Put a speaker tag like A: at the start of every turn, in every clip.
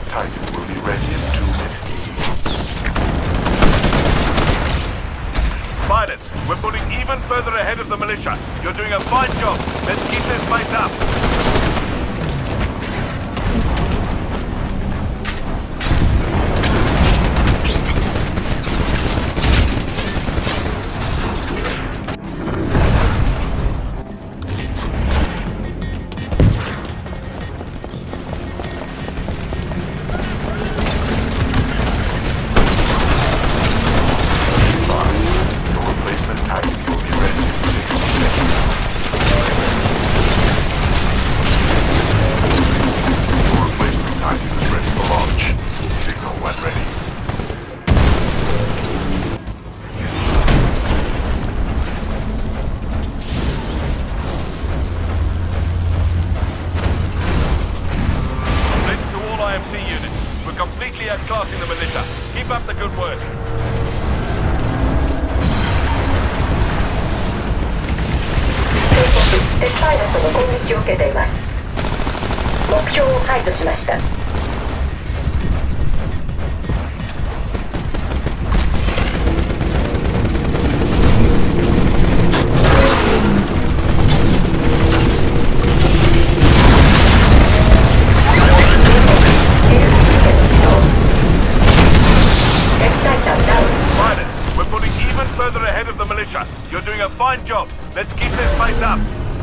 A: Titan will be ready in 2 minutes.
B: Pilots, we're pulling even further ahead of the militia. You're doing a fine job. Let's keep this place up. Completely outclassing the militia. Keep up the good work.
C: 敵パイロットの攻撃を受けています。目標を排除しました。
B: You're doing a fine job. Let's keep this place up.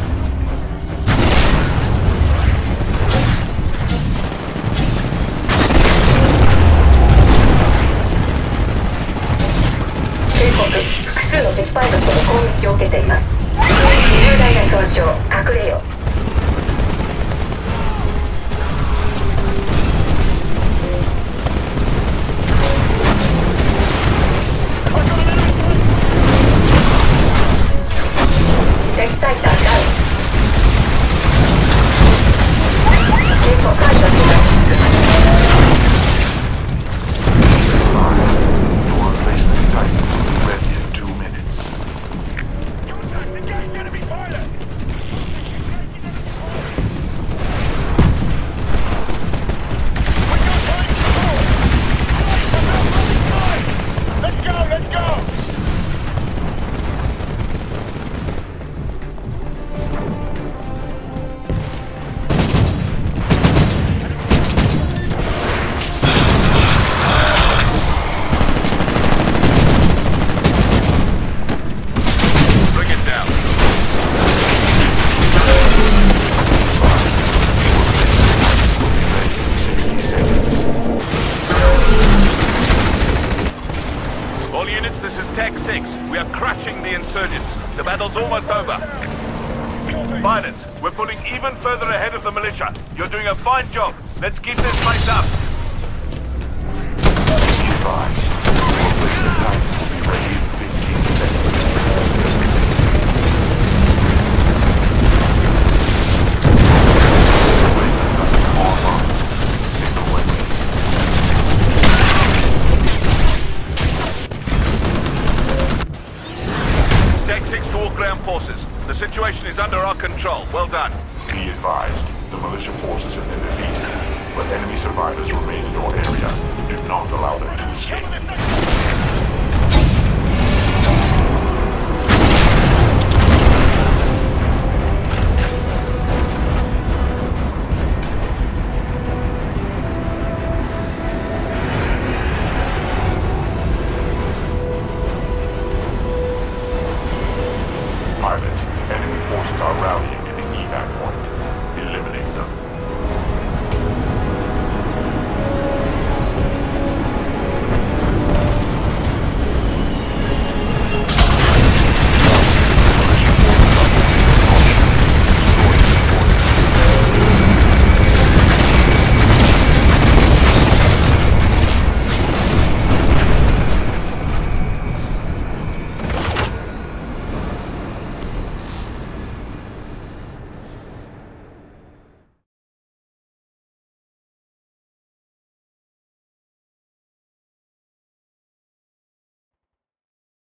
C: 警告、複数の敵パイロットの攻撃を受けています。重大な損傷、隠れよ。敵タイタンダウン。警告解除します。
B: We are crushing the insurgents. The battle's almost over. Pilots, we're pulling even further ahead of the militia. You're doing a fine job. Let's keep this place up.
A: Be advised. Replacement Titan will be ready in 15 seconds.
B: Forces. The situation is under our control. Well done.
A: Be advised, the militia forces have been defeated, but enemy survivors remain in your area. Do not allow them to escape.